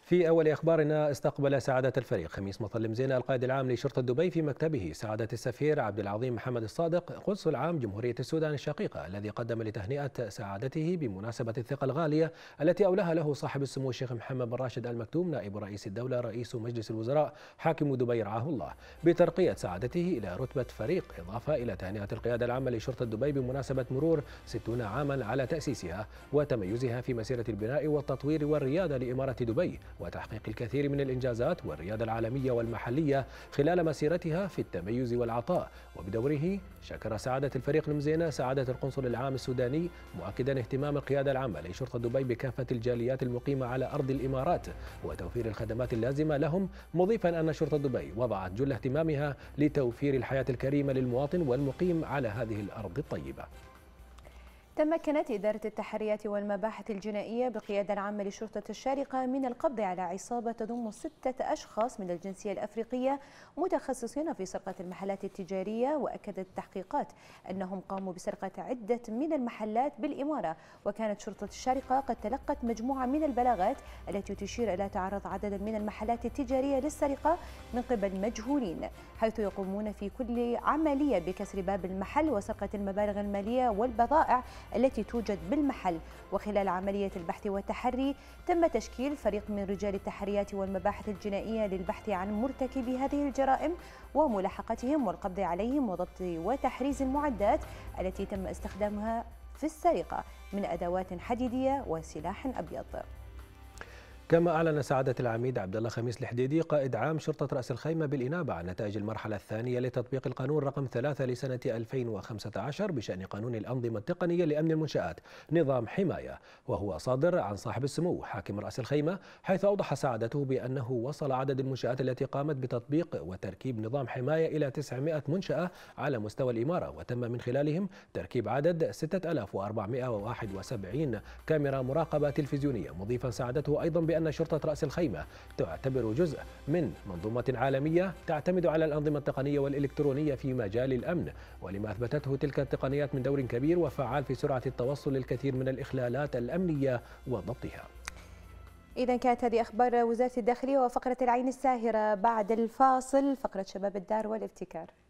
في أول أخبارنا، استقبل سعادة الفريق خميس مطل مزينة القائد العام لشرطة دبي في مكتبه سعادة السفير عبد العظيم محمد الصادق قنصل عام جمهورية السودان الشقيقة، الذي قدم لتهنئة سعادته بمناسبة الثقة الغالية التي أولاها له صاحب السمو الشيخ محمد بن راشد آل مكتوم نائب رئيس الدولة رئيس مجلس الوزراء حاكم دبي رعاه الله، بترقية سعادته إلى رتبة فريق، إضافة إلى تهنئة القيادة العامة لشرطة دبي بمناسبة مرور 60 عاما على تأسيسها وتميزها في مسيرة البناء والتطوير والريادة لإمارة دبي وتحقيق الكثير من الإنجازات والريادة العالمية والمحلية خلال مسيرتها في التميز والعطاء. وبدوره شكر سعادة الفريق المزينة سعادة القنصل العام السوداني، مؤكدا اهتمام القيادة العامة لشرطة دبي بكافة الجاليات المقيمة على أرض الإمارات وتوفير الخدمات اللازمة لهم، مضيفا أن شرطة دبي وضعت جل اهتمامها لتوفير الحياة الكريمة للمواطن والمقيم على هذه الأرض الطيبة. تمكنت إدارة التحريات والمباحث الجنائية بالقيادة العامة لشرطة الشارقة من القبض على عصابة تضم 6 أشخاص من الجنسية الأفريقية متخصصين في سرقة المحلات التجارية. وأكدت التحقيقات أنهم قاموا بسرقة عدة من المحلات بالإمارة، وكانت شرطة الشارقة قد تلقت مجموعة من البلاغات التي تشير إلى تعرض عدد من المحلات التجارية للسرقة من قبل مجهولين، حيث يقومون في كل عملية بكسر باب المحل وسرقة المبالغ المالية والبضائع التي توجد بالمحل. وخلال عملية البحث والتحري تم تشكيل فريق من رجال التحريات والمباحث الجنائية للبحث عن مرتكبي هذه الجرائم وملاحقتهم والقبض عليهم وضبط وتحريز المعدات التي تم استخدامها في السرقة من أدوات حديدية وسلاح أبيض. كما أعلن سعادة العميد عبد الله خميس الحديدي قائد عام شرطة رأس الخيمة بالإنابة عن نتائج المرحلة الثانية لتطبيق القانون رقم 3 لسنة 2015 بشأن قانون الأنظمة التقنية لأمن المنشآت نظام حماية، وهو صادر عن صاحب السمو حاكم رأس الخيمة، حيث أوضح سعادته بأنه وصل عدد المنشآت التي قامت بتطبيق وتركيب نظام حماية إلى 900 منشأة على مستوى الإمارة، وتم من خلالهم تركيب عدد 6471 كاميرا مراقبة تلفزيونية، مضيفا سعادته أيضا بأن شرطة رأس الخيمة تعتبر جزء من منظومة عالمية تعتمد على الأنظمة التقنية والإلكترونية في مجال الأمن، ولما أثبتته تلك التقنيات من دور كبير وفعال في سرعة التوصل للكثير من الإخلالات الأمنية وضبطها. إذا كانت هذه أخبار وزارة الداخلية وفقرة العين الساهرة. بعد الفاصل فقرة شباب الدار والابتكار.